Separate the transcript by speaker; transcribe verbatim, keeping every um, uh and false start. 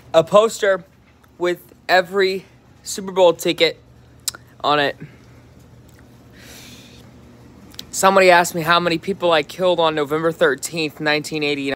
Speaker 1: a poster with every Super Bowl ticket on it. Somebody asked me how many people I killed on November thirteenth, nineteen eighty-nine.